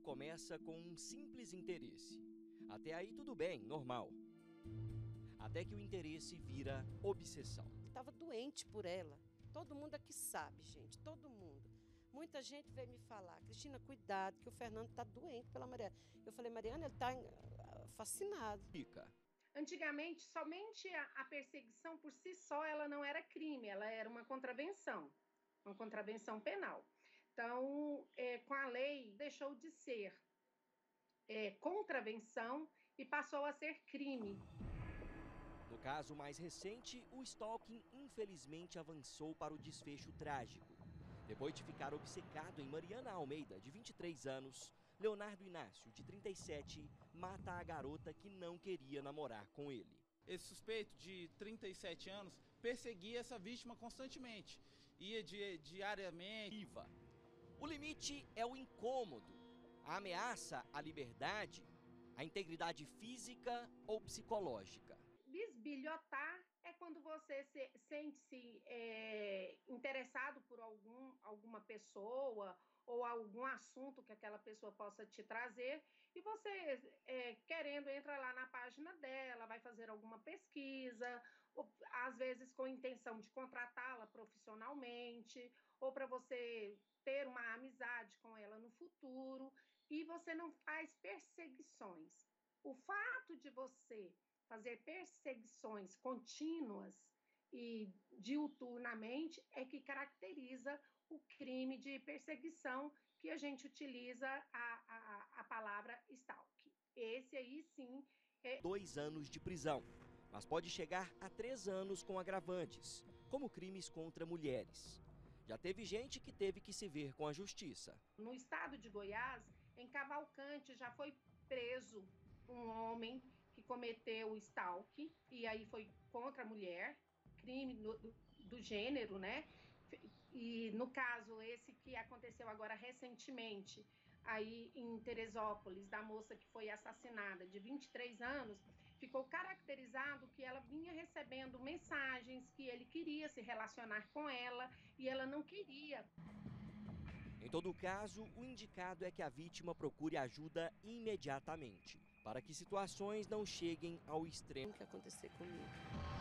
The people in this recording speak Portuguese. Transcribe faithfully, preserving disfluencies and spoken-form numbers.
Tudo começa com um simples interesse. Até aí tudo bem, normal. Até que o interesse vira obsessão. Eu estava doente por ela. Todo mundo aqui sabe, gente, todo mundo. Muita gente veio me falar, Cristina, cuidado, que o Fernando está doente pela Mariana. Eu falei, Mariana, ele está fascinado. Fica. Antigamente, somente a, a perseguição por si só, ela não era crime, ela era uma contravenção, uma contravenção penal. Então, é, com a lei, deixou de ser é, contravenção e passou a ser crime. No caso mais recente, o stalking infelizmente avançou para o desfecho trágico. Depois de ficar obcecado em Mariana Almeida, de vinte e três anos, Leonardo Inácio, de trinta e sete, mata a garota que não queria namorar com ele. Esse suspeito de trinta e sete anos perseguia essa vítima constantemente, ia di diariamente. Iva. O limite é o incômodo, a ameaça à liberdade, à integridade física ou psicológica. Bisbilhotar é quando você se, sente-se é, interessado por algum, alguma pessoa ou algum assunto que aquela pessoa possa te trazer e você, é, querendo, entra lá na página dela, vai fazer alguma pesquisa, ou, às vezes com intenção de contratá-la profissionalmente ou para você ter uma amizade com ela no futuro, e você não faz perseguições. O fato de você fazer perseguições contínuas e diuturnamente é que caracteriza o crime de perseguição, que a gente utiliza a, a, a palavra stalking. Esse aí sim é... Dois anos de prisão, mas pode chegar a três anos com agravantes, como crimes contra mulheres. Já teve gente que teve que se ver com a justiça. No estado de Goiás, em Cavalcante, já foi preso um homem que cometeu o stalking, e aí foi contra a mulher, crime do, do, do gênero, né? E no caso, esse que aconteceu agora recentemente, aí em Teresópolis, da moça que foi assassinada, de vinte e três anos, ficou caracterizado que ela vinha recebendo mensagens que ele queria se relacionar com ela e ela não queria. Em todo caso, o indicado é que a vítima procure ajuda imediatamente, para que situações não cheguem ao extremo. O que acontecer comigo?